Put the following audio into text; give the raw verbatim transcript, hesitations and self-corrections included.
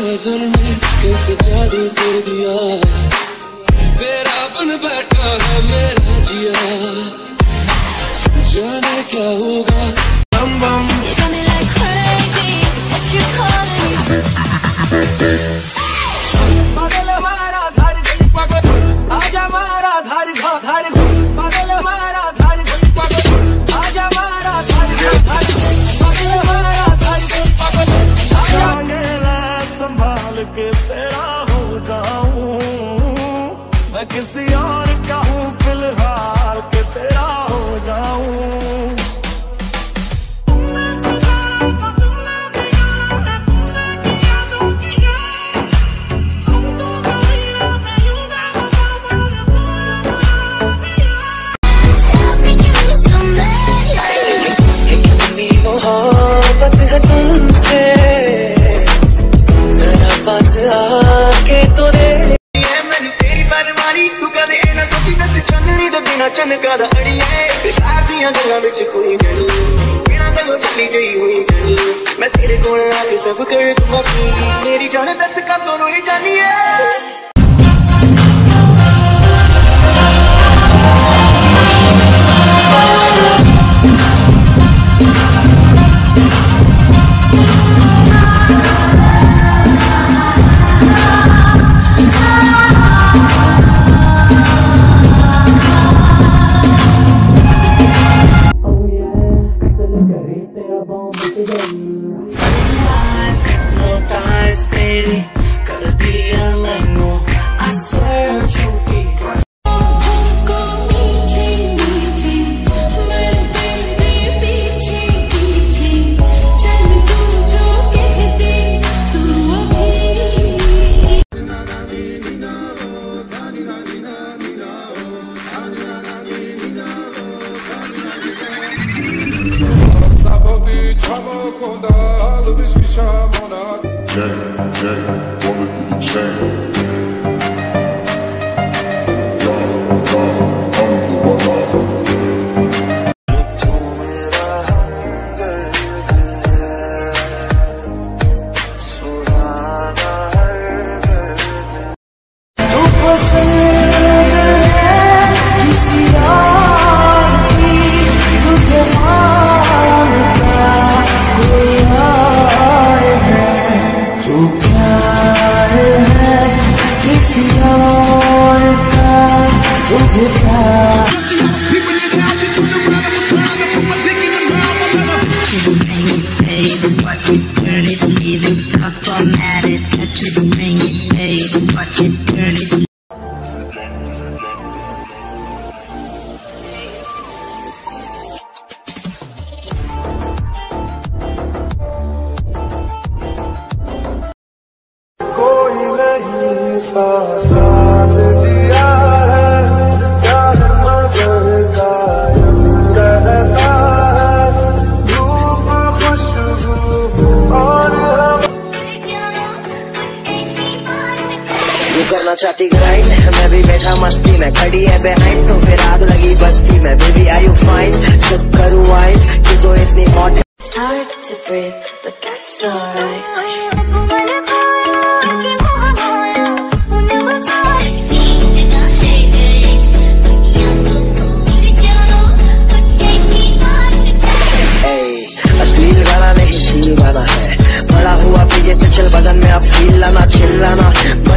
नजर में कैसे जादू कर दिया, तेरा बन बैठा है मेरा जिया, जाने क्या होगा। बम बम पागल हमारा धार पागल, आजा हमारा धार धार पागल हमारा धार पागल, आजा हमारा धार धार पागल हमारा धार पागल, आजा संभाल के तेरा हो जाऊं मैं, किसी और का हूँ फिलहाल के तेरा हो जाऊं। चनका दा अड़िए प्यार दियां गल्लां विच कोई गल बिना गल्लों चली गई हुई गल, मैं तेरे कोल आके सब कर दूंगा, मेरी जान दस का तो रोई जानी है। साथ जिया है क्या मगर कायम रहता है, धूप खुशबू और तू करना चाहती ग्राइंड, मैं भी बैठा मस्ती में, खड़ी है बिहाइंड तो फिर आग लगी बस्ती में। Baby are you fine, sip करूँ वाइन कि तो इतनी हॉट है। It's hard to breathe but that's alright। अश्लील गाना नहीं शील गाना है, बड़ा हुआ पीछे से चल बदन में अब फील लाना चिल्लाना।